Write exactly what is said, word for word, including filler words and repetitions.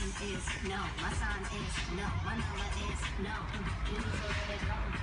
is no. My sign is no. My number is no. You need to let it go.